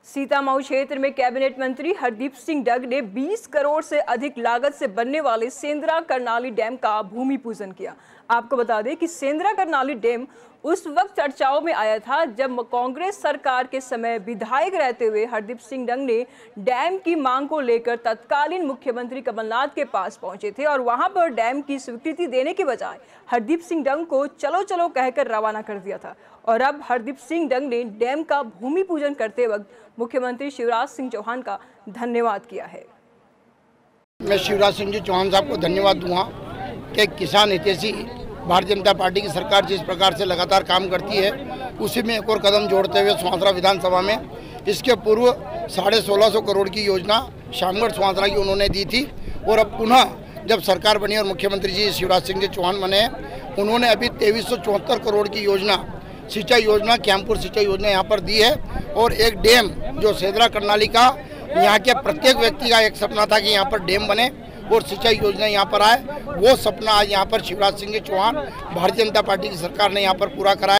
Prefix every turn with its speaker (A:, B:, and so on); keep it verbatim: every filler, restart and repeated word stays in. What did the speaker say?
A: सीतामऊ क्षेत्र में कैबिनेट मंत्री हरदीप सिंह डग ने बीस करोड़ से अधिक लागत से बनने वाले सेंद्रा करनाली डैम का भूमि पूजन किया। आपको बता दें कि सेंद्रा करनाली डैम उस वक्त चर्चाओं में आया था जब कांग्रेस सरकार के समय विधायक रहते हुए हरदीप सिंह डग ने डैम की मांग को लेकर तत्कालीन मुख्यमंत्री कमलनाथ के पास पहुंचे थे और वहां पर डैम की स्वीकृति देने के बजाय हरदीप सिंह डग को चलो चलो कहकर रवाना कर दिया था। और अब हरदीप सिंह डग ने डैम का भूमि पूजन करते वक्त मुख्यमंत्री शिवराज सिंह चौहान का धन्यवाद किया है।
B: मैं शिवराज सिंह जी चौहान साहब को धन्यवाद दूंगा कि किसान हितैषी भारतीय जनता पार्टी की सरकार जिस प्रकार से लगातार काम करती है उसी में एक और कदम जोड़ते हुए सुवासरा विधानसभा में इसके पूर्व साढ़े सोलह सौ करोड़ की योजना शामगढ़ सुवासरा की उन्होंने दी थी और अब पुनः जब सरकार बनी और मुख्यमंत्री जी शिवराज सिंह जी चौहान बने उन्होंने अभी तेईस सौ चौहत्तर करोड़ की योजना सिंचाई योजना कैंपुर सिंचाई योजना यहाँ पर दी है। और एक डैम जो सेंद्रा करनाली का यहाँ के प्रत्येक व्यक्ति का एक सपना था कि यहाँ पर डैम बने और सिंचाई योजना यहाँ पर आए, वो सपना आज यहाँ पर शिवराज सिंह चौहान भारतीय जनता पार्टी की सरकार ने यहाँ पर पूरा कराया।